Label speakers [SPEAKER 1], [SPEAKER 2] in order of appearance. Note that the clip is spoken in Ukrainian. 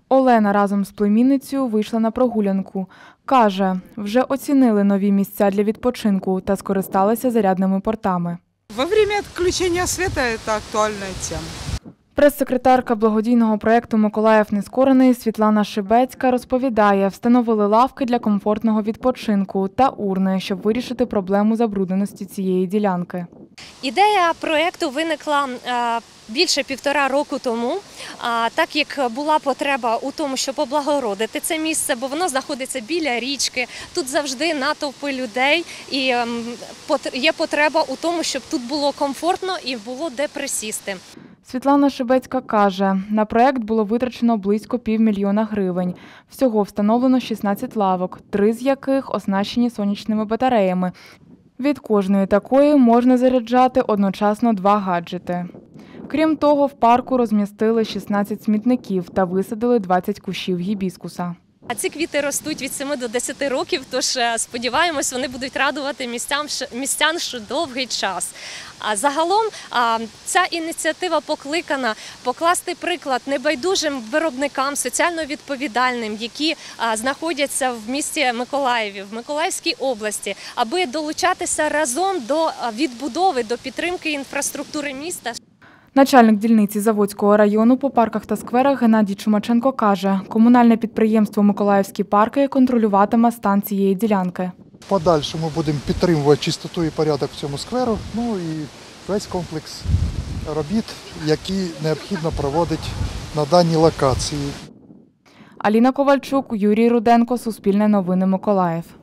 [SPEAKER 1] Олена разом з племінницею вийшла на прогулянку. Каже, вже оцінили нові місця для відпочинку та скористалися зарядними портами.
[SPEAKER 2] Во время отключения света это актуальная тема.
[SPEAKER 1] Прес-секретарка благодійного проєкту «Миколаїв Нескорений» Світлана Шибецька розповідає, встановили лавки для комфортного відпочинку та урни, щоб вирішити проблему забрудненості цієї ділянки.
[SPEAKER 3] Ідея проєкту виникла більше 1,5 року тому, так як була потреба у тому, щоб облагородити це місце, бо воно знаходиться біля річки, тут завжди натовпи людей і є потреба у тому, щоб тут було комфортно і було де присісти.
[SPEAKER 1] Світлана Шибецька каже, на проєкт було витрачено близько 500 000 гривень. Всього встановлено 16 лавок, 3 з яких оснащені сонячними батареями. Від кожної такої можна заряджати одночасно 2 гаджети. Крім того, в парку розмістили 16 смітників та висадили 20 кущів гібіскуса.
[SPEAKER 3] Ці квіти ростуть від 7 до 10 років, тож сподіваємось, вони будуть радувати містян ще довгий час. А загалом ця ініціатива покликана покласти приклад небайдужим виробникам, соціально відповідальним, які знаходяться в місті Миколаєві, в Миколаївській області, аби долучатися разом до відбудови, до підтримки інфраструктури міста.
[SPEAKER 1] Начальник дільниці Заводського району по парках та скверах Геннадій Чумаченко каже, комунальне підприємство «Миколаївські парки» контролюватиме стан цієї ділянки.
[SPEAKER 4] В подальшому будемо підтримувати чистоту і порядок в цьому скверу, ну і весь комплекс робіт, які необхідно проводити на даній локації.
[SPEAKER 1] Аліна Ковальчук, Юрій Руденко, Суспільне новини, Миколаїв.